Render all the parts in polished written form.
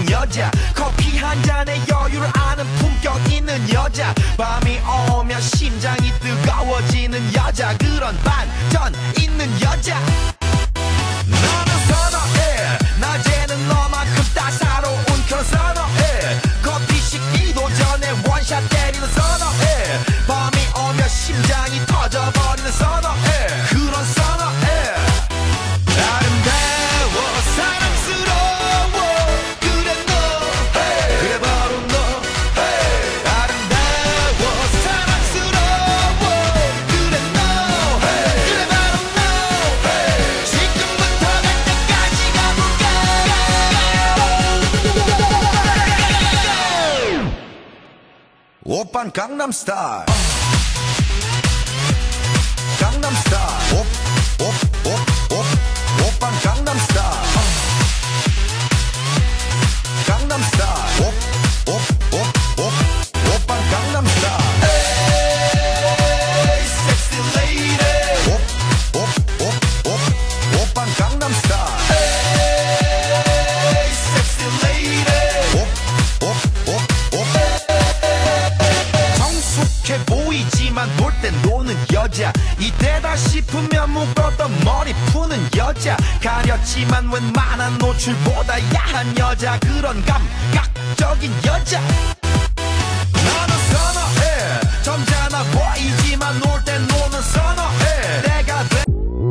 있는 여자, 커피 한 잔에 여유를 아는 품격 있는 여자, 밤이 오면 심장이 뜨거워지는 여자, 그런 반전 있는 여자. 너는 선호해, 낮에는 너만큼 따사로운 그런 선호해, 커피 식기도 전에 원샷 때리는 선호해, 밤이 오면 심장이 터져버리는 선호해, 그런 선호해. 아름다워 사랑스러워 그래 너, hey. 그래 바로 너, hey. 아름다워 사랑스러워 그래 너, hey. 그래 바로 너, hey. 지금부터 갈 때까지 가볼까. 오빤 강남스타일, 강남스타일, 오빤 강남스타일, 강남스타일, 오빤 강남스타일. Hey, sexy lady. 오빤 강남스타일. Hey, sexy lady. 성숙해 보이지만 놀 땐 노는 여자, 이때다 싶으면 묶었던 머리 푸는 여자, 가렸지만 웬만한 노출보다 야한 여자, 그런 감각적인 여자. 나는 선호해, 점잖아 보이지만 놀 땐 노는 선호해. 내가 돼.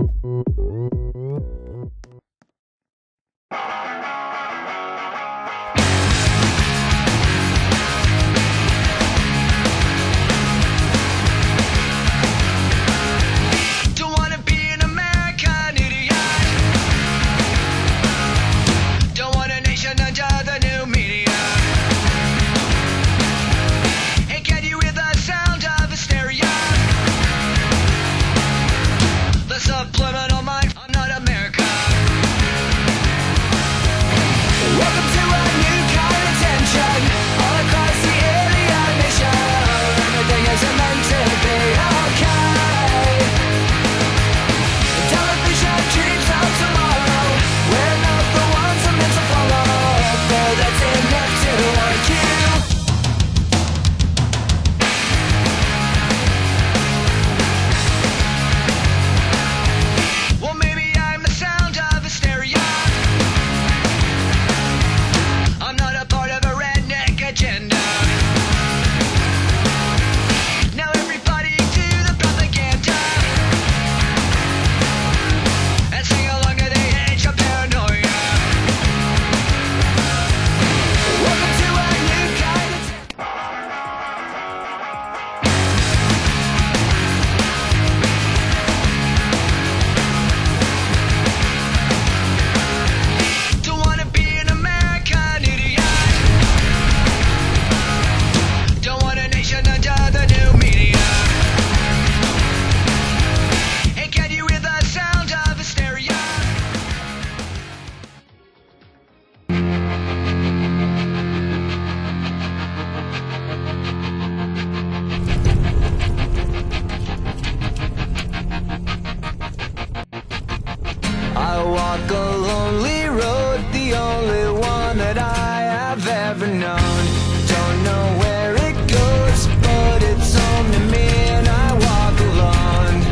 I walk a lonely road, the only one that I have ever known. Don't know where it goes, but it's home to me, and I walk alone.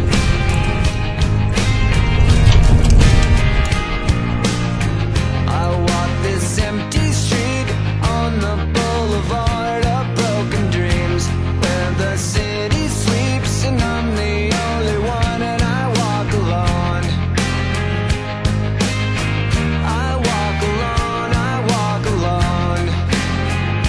I walk this empty street on the boulevard of broken dreams, where the city sleeps and I'm the only one, and I walk alone. I walk alone, I walk alone.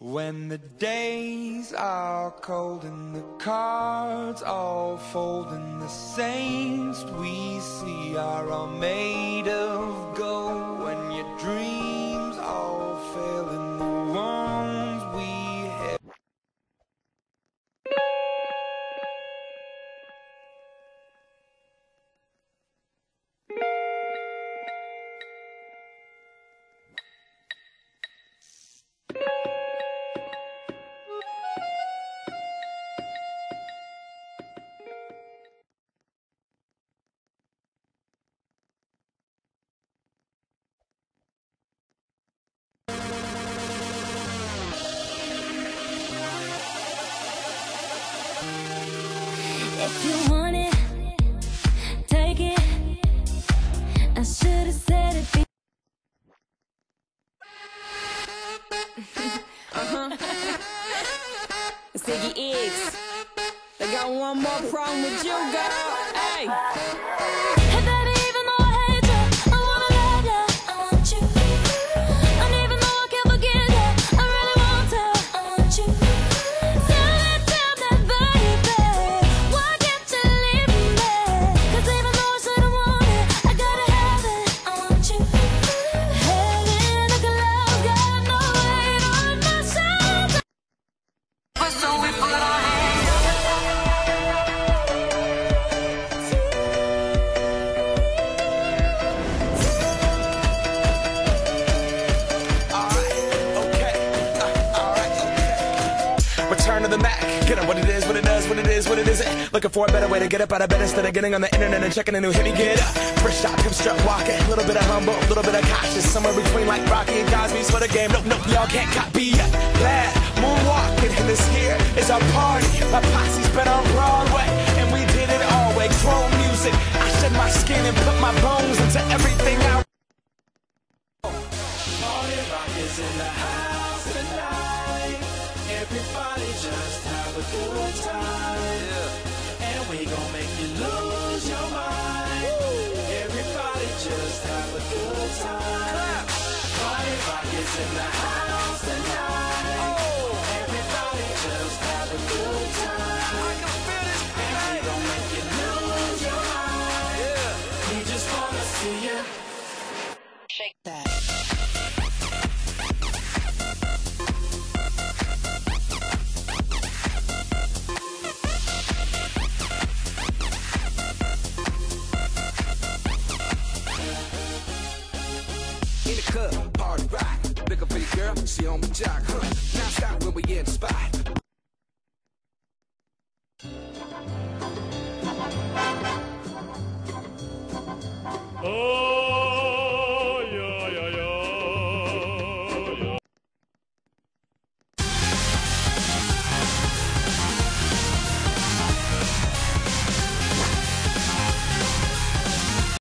When the days are cold and the cards all fold and the saints we see are all made of gold, when your dreams all fail and the ones we have. If you want it, take it. I should have said it. Ziggy X, they got one more problem with you, girl. Hey. Hey baby, even though I hate you, I wanna love you, I want you. And even though I can't forget you, I really want to, I want you. Tell me, baby, why can't you leave me? 'Cause even though I should've wanted, I gotta have it, I want you. Head in the clouds, got no weight on my shoulders. But so we put our hands. Return to the Mac, get on what it is, what it does, what it is, what it isn't. Looking for a better way to get up out of bed instead of getting on the internet and checking a new hit. Me get up, first shot, hip strut walking. A little bit of humble, a little bit of cautious. Somewhere between like Rocky and Cosby's for the game. Nope, nope, y'all can't copy yet. Glad moonwalking, and this here is our party. My posse's been on Broadway, and we did it all way. Chrome music, I shed my skin and put my bones into everything I. Party rock is in the house tonight. Everybody just have a good time. And we gon' make you lose your mind. Everybody just have a good time. Party rock is in the house tonight. Everybody just have a good time. And we gon' make you lose your mind. We just wanna see you Shake that. In the club, party rock. Looking for your girl, she on my jock, huh? Now stop when we in the spot.